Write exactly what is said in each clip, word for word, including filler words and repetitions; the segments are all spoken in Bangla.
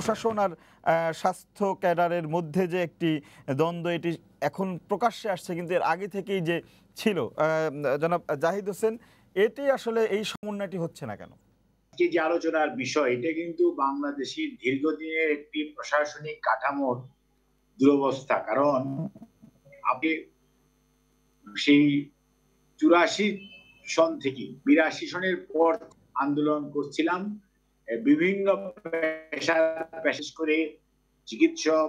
প্রশাসন আর স্বাস্থ্য ক্যাডারের মধ্যে যে একটি দ্বন্দ্ব, এটি এখন প্রকাশ্যে আসছে, কিন্তু এর আগে থেকেই যে ছিল। জনাব জাহিদ হোসেন, এটি আসলে এই সমন্বয়টি হচ্ছে না কেন? যে আলোচনার বিষয়, এটা কিন্তু বাংলাদেশের দীর্ঘদিনের একটি প্রশাসনিক কাঠামোর দুরবস্থা। কারণ আপনি সেই চুরাশি সন থেকে বিরাশি সনের পর আন্দোলন করছিলাম, বিভিন্ন পেশা, বিশেষ করে চিকিৎসক,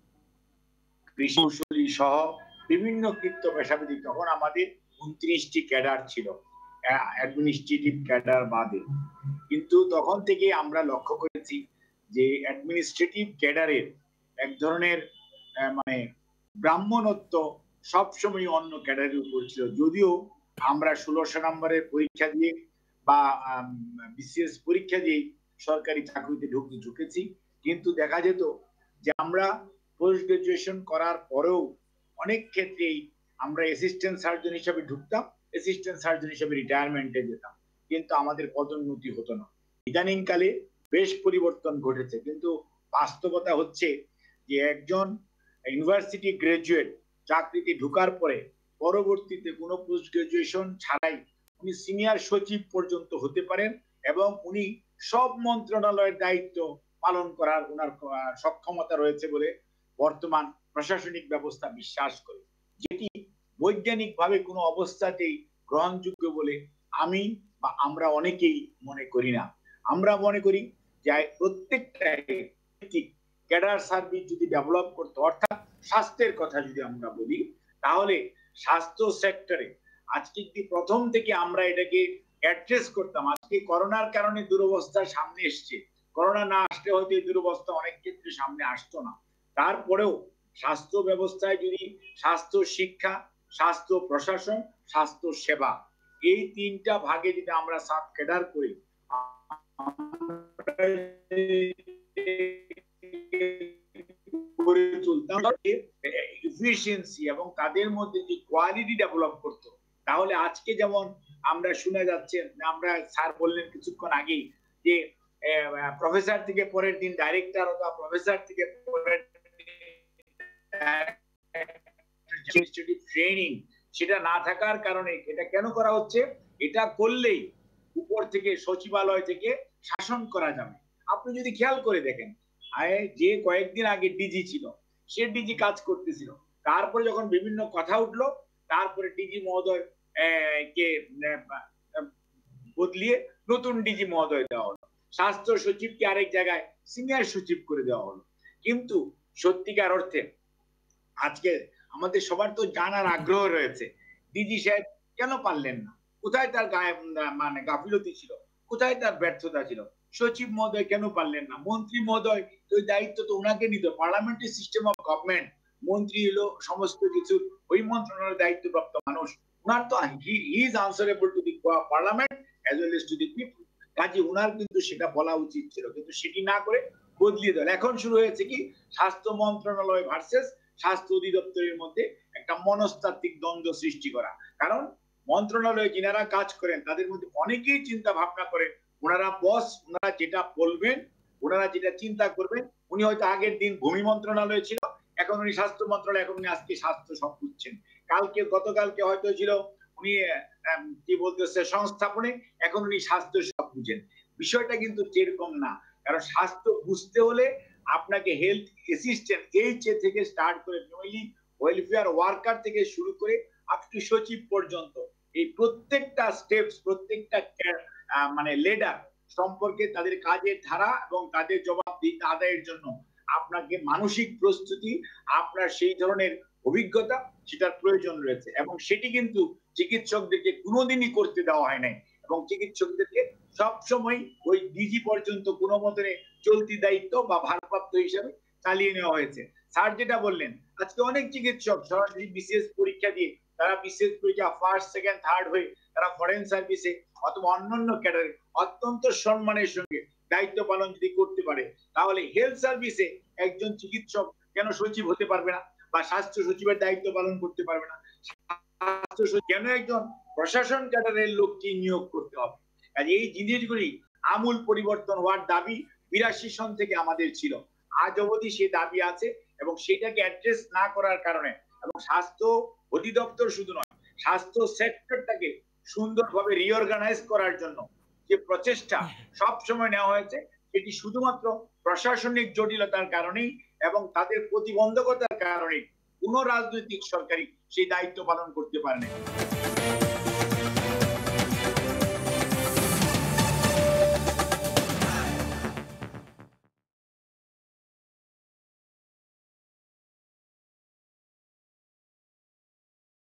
কৃষি কৌশলী সহ বিভিন্ন কৃত্য পেশাবিদ। তখন আমাদের উনত্রিশটি ক্যাডার ছিল, অ্যাডমিনিস্ট্রেটিভ ক্যাডার বাদে। কিন্তু তখন থেকে আমরা লক্ষ্য করেছি যে অ্যাডমিনিস্ট্রেটিভ ক্যাডারের এক ধরনের মানে ব্রাহ্মণত্ব সবসময় অন্য ক্যাডারের উপর ছিল। যদিও আমরা ষোলোশো নম্বরের পরীক্ষা দিয়ে বা বিসিএস পরীক্ষা দিয়ে সরকারি চাকরিতে ঢুকতে ঢুকেছি, কিন্তু দেখা যেত যে আমরা পোস্ট গ্রাজুয়েশন করার পরেও অনেক ক্ষেত্রেই আমরা অ্যাসিস্ট্যান্ট সার্জন হিসেবে ঢুকতাম, অ্যাসিস্ট্যান্ট সার্জন হিসেবে রিটায়ারমেন্টে যেতাম, কিন্তু আমাদের পদোন্নতি হতো না। ইদানিংকালে বেশ পরিবর্তন ঘটেছে, কিন্তু বাস্তবতা হচ্ছে যে একজন ইউনিভার্সিটি গ্রাজুয়েট চাকরিতে ঢোকার পরে পরবর্তীতে কোনো পোস্ট গ্রাজুয়েশন ছাড়াই উনি সিনিয়র সচিব পর্যন্ত হতে পারেন এবং উনি সব মন্ত্রণালয়ের দায়িত্ব পালন করার ওনার সক্ষমতা রয়েছে বলে বর্তমান প্রশাসনিক ব্যবস্থা বিশ্বাস করে, যেটি বৈজ্ঞানিকভাবে কোনো অবস্থাতেই গ্রহণযোগ্য বলে আমি বা আমরা অনেকেই মনে করি না। আমরা মনে করি যে প্রত্যেকটা ক্যাডার সার্ভিস যদি ডেভেলপ করতে, অর্থাৎ স্বাস্থ্যের কথা যদি আমরা বলি, তাহলে স্বাস্থ্য সেক্টরে আজকে যদি প্রথম থেকে আমরা এটাকে অ্যাড্রেস করতাম, আজকে করোনার কারণে দুরবস্থা সামনে এসছে, করোনা না আসলে হয়তো এই দুরবস্থা অনেক ক্ষেত্রে সামনে আসতো না। তারপরেও স্বাস্থ্য ব্যবস্থায় যদি স্বাস্থ্য শিক্ষা, স্বাস্থ্য প্রশাসন, স্বাস্থ্য সেবা, এই তিনটা ভাগে যদি আমরা সাব ক্যাডার করি, এফিসিয়েন্সি এবং তাদের মধ্যে যে কোয়ালিটি ডেভেলপ করতো, তাহলে আজকে যেমন আমরা শুনে যাচ্ছে, আমরা স্যার বললেন কিছুক্ষণ আগেই যে প্রফেসর থেকে পরের দিন ডাইরেক্টর অথবা প্রফেসর থেকে পরের ট্রেনিং, সেটা না থাকার কারণে এটা কেন করা হচ্ছে? এটা করলেই উপর থেকে সচিবালয় থেকে শাসন করা যাবে। আপনি যদি খেয়াল করে দেখেন, যে কয়েকদিন আগে ডিজি ছিল, সে ডিজি কাজ করতেছিল, তারপরে যখন বিভিন্ন কথা উঠলো, তারপরে ডিজি মহোদয় কে বদলিয়ে নতুন ডিজি মহোদয় দেওয়া হলো, স্বাস্থ্য সচিবকে আরেক জায়গায় সিনিয়র সচিব করে দেওয়া হলো। কিন্তু সত্যিকার অর্থে আজকে আমাদের সবার তো জানার আগ্রহ রয়েছে, ডিজি সাহেব কেন পারলেন না, কোথায় তার গায়ে মানে গাফিলতি ছিল, কোথায় তার ব্যর্থতা ছিল, সচিব মহোদয় কেন পারলেন না, মন্ত্রী মহোদয় ওই দায়িত্ব তো ওনাকে নিত, পার্লামেন্টারি সিস্টেম অফ গভর্নমেন্ট, মন্ত্রী হলো সমস্ত কিছু ওই মন্ত্রণালয়ের দায়িত্বপ্রাপ্ত মানুষ, ওনার তো he is answerable to the parliament as well as to the people, কাজে ওনার কিন্তু সেটা বলা উচিত ছিল, কিন্তু সেটি না করে বদলিয়ে দেন। এখন শুরু হয়েছে কি, স্বাস্থ্য মন্ত্রণালয় ভার্সেস স্বাস্থ্য অধিদপ্তরের মধ্যে একটা মনস্তাত্ত্বিক দ্বন্দ্ব সৃষ্টি করা। কারণ মন্ত্রণালয়ে যারা কাজ করেন তাদের মধ্যে অনেকেই চিন্তা ভাবনা করেন, ওনারা বস, ওনারা যেটা বলবেন, ওনারা যেটা চিন্তা করবেন, উনি হয়তো আগের দিন ভূমি মন্ত্রণালয় ছিল, এখন উনি স্বাস্থ্য মন্ত্রণালয়, এখন উনি আজকে স্বাস্থ্য সব বুঝছেন, কালকে গতকালকে হয়তো ছিল উনি কি বলতেছে সংস্থাপনে, এখন উনি স্বাস্থ্য সব বুঝেন। বিষয়টা কিন্তু সেরকম না, কারণ স্বাস্থ্য বুঝতে হলে আপনাকে হেলথ অ্যাসিস্ট্যান্ট এইচ এ থেকে স্টার্ট করে ফ্যামিলি ওয়েলফেয়ার ওয়ার্কার থেকে শুরু করে আপ টু সচিব পর্যন্ত এই প্রত্যেকটা স্টেপস, প্রত্যেকটা মানে লেডার সম্পর্কে তাদের কাজের ধারা এবং তাদের জবাবদিহিতা আদায়ের জন্য আপনাকে মানসিক প্রস্তুতি, আপনার সেই ধরনের অভিজ্ঞতা, সেটার প্রয়োজন রয়েছে, এবং সেটি কিন্তু চিকিৎসকদেরকে কোনোদিনই করতে দেওয়া হয় নাই, এবং চিকিৎসকদেরকে সবসময় ওই ডিজি পর্যন্ত কোনো মতনে চলতি দায়িত্ব বা ভারপ্রাপ্ত হিসেবে চালিয়ে নেওয়া হয়েছে। স্যার যেটা বললেন, আজকে অনেক চিকিৎসক সরাসরি বিসিএস পরীক্ষা দিয়ে, তারা বিসিএস পরীক্ষা ফার্স্ট সেকেন্ড থার্ড হয়ে তারা ফরেন সার্ভিসে অথবা অন্যান্য ক্যাডারে অত্যন্ত সম্মানের সঙ্গে দায়িত্ব পালন যদি করতে পারে, তাহলে হেলথ সার্ভিসে একজন চিকিৎসক কেন সচিব হতে পারবে না, বা স্বাস্থ্য সচিবের দায়িত্ব পালন করতে পারবে না, স্বাস্থ্য সচিব কেন একজন প্রশাসন ক্যাডারের লোককে নিয়োগ করতে হবে? এই জিনিসগুলি আমূল পরিবর্তন হওয়ার দাবি বিরাশি সন থেকে আমাদের ছিল। আজ অবধি সেই দাবি আছে এবং সেটাকে অ্যাড্রেস না করার কারণে এবং স্বাস্থ্য অধিদপ্তর শুধু নয়, স্বাস্থ্য সেক্টরটাকে সুন্দরভাবে রিঅর্গানাইজ করার জন্য যে প্রচেষ্টা সব সময় নেওয়া হয়েছে, সেটি শুধুমাত্র প্রশাসনিক জটিলতার কারণেই এবং তাদের প্রতিবন্ধকতার কারণে কোন রাজনৈতিক সরকারই সেই দায়িত্ব পালন করতে পারে না।